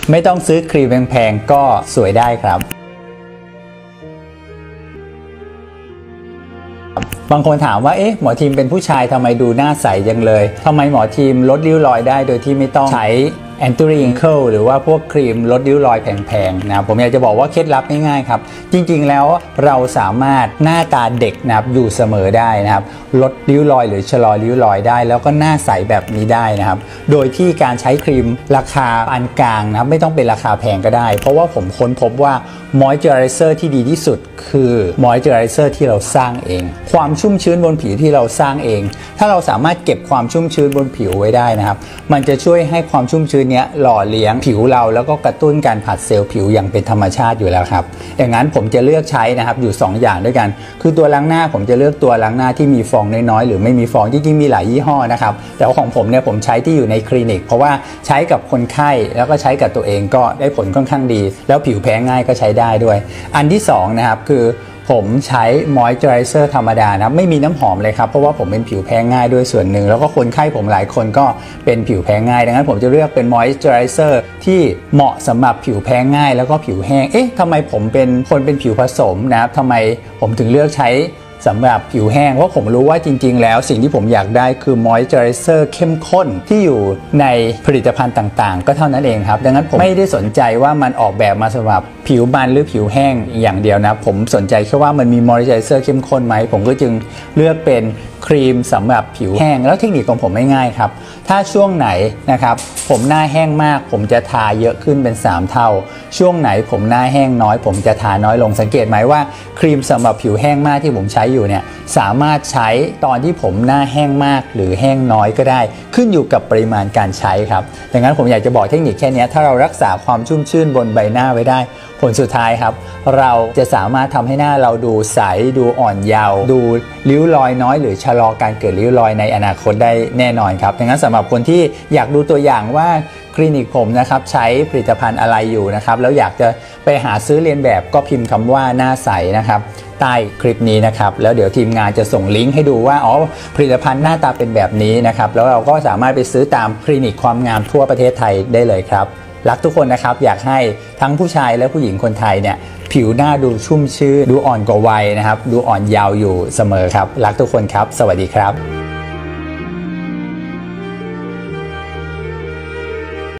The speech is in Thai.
ไม่ต้องซื้อครีมแพงๆก็สวยได้ครับบางคนถามว่าหมอทีมเป็นผู้ชายทำไมดูหน้าใสจังเลยทำไมหมอทีมลดริ้วรอยได้โดยที่ไม่ต้องใช้แอนตี้ริงเกิลหรือว่าพวกครีมลดริ้วรอยแพงๆนะครับผมอยากจะบอกว่าเคล็ดลับง่ายๆครับจริงๆแล้วเราสามารถหน้าตาเด็กนะครับอยู่เสมอได้นะครับลดริ้วรอยหรือชะลอริ้วรอยได้แล้วก็หน้าใสแบบนี้ได้นะครับโดยที่การใช้ครีมราคาปานกลางนะครับไม่ต้องเป็นราคาแพงก็ได้เพราะว่าผมค้นพบว่ามอยเจอไรเซอร์ที่ดีที่สุดคือมอยเจอไรเซอร์ที่เราสร้างเองความชุ่มชื้นบนผิวที่เราสร้างเองถ้าเราสามารถเก็บความชุ่มชื้นบนผิวไว้ได้นะครับมันจะช่วยให้ความชุ่มชื้นเนี้ยหล่อเลี้ยงผิวเราแล้วก็กระตุ้นการผลัดเซลล์ผิวอย่างเป็นธรรมชาติอยู่แล้วครับอย่างนั้นผมจะเลือกใช้นะครับอยู่2อย่างด้วยกันคือตัวล้างหน้าผมจะเลือกตัวล้างหน้าที่มีฟองน้อยๆหรือไม่มีฟองจริงๆมีหลายยี่ห้อนะครับแต่ของผมเนี่ยผมใช้ที่อยู่ในคลินิกเพราะว่าใช้กับคนไข้แล้วก็ใช้กับตัวเองก็ได้ผลค่อนข้างดีแล้วผิวแพ้ง่ายก็ใช้ได้ด้วยอันที่2นะครับคือผมใช้มอยเจอไรเซอร์ธรรมดานะไม่มีน้ำหอมเลยครับเพราะว่าผมเป็นผิวแพ้ง่ายด้วยส่วนหนึ่งแล้วก็คนไข้ผมหลายคนก็เป็นผิวแพ้ง่ายดังนั้นผมจะเลือกเป็นมอยเจอไรเซอร์ที่เหมาะสำหรับผิวแพ้ง่ายแล้วก็ผิวแห้งทำไมผมเป็นคนเป็นผิวผสมนะครับทำไมผมถึงเลือกใช้สำหรับผิวแห้งเพราะผมรู้ว่าจริงๆแล้วสิ่งที่ผมอยากได้คือมอยเจอไรเซอร์เข้มข้นที่อยู่ในผลิตภัณฑ์ต่างๆก็เท่านั้นเองครับดังนั้นผมไม่ได้สนใจว่ามันออกแบบมาสำหรับผิวมันหรือผิวแห้งอย่างเดียวนะผมสนใจแค่ว่ามันมีมอยเจอไรเซอร์เข้มข้นไหมผมก็จึงเลือกเป็นครีมสำหรับผิวแห้งแล้วเทคนิคของผมง่ายๆครับถ้าช่วงไหนนะครับผมหน้าแห้งมากผมจะทาเยอะขึ้นเป็น3เท่าช่วงไหนผมหน้าแห้งน้อยผมจะทาน้อยลงสังเกตไหมว่าครีมสำหรับผิวแห้งมากที่ผมใช้อยู่เนี่ยสามารถใช้ตอนที่ผมหน้าแห้งมากหรือแห้งน้อยก็ได้ขึ้นอยู่กับปริมาณการใช้ครับดังนั้นผมอยากจะบอกเทคนิคแค่นี้ถ้าเรารักษาความชุ่มชื่นบนใบหน้าไว้ได้ผลสุดท้ายครับเราจะสามารถทำให้หน้าเราดูใสดูอ่อนเยาว์ดูริ้วรอยน้อยหรือชะลอการเกิดริ้วรอยในอนาคตได้แน่นอนครับดังนั้นสำหรับคนที่อยากดูตัวอย่างว่าคลินิกผมนะครับใช้ผลิตภัณฑ์อะไรอยู่นะครับแล้วอยากจะไปหาซื้อเรียนแบบก็พิมพ์คำว่าหน้าใสนะครับใต้คลิปนี้นะครับแล้วเดี๋ยวทีมงานจะส่งลิงก์ให้ดูว่าผลิตภัณฑ์หน้าตาเป็นแบบนี้นะครับแล้วเราก็สามารถไปซื้อตามคลินิกความงามทั่วประเทศไทยได้เลยครับรักทุกคนนะครับอยากให้ทั้งผู้ชายและผู้หญิงคนไทยเนี่ยผิวหน้าดูชุ่มชื้นดูอ่อนกว่าวัยนะครับดูอ่อนเยาว์อยู่เสมอครับรักทุกคนครับสวัสดีครับ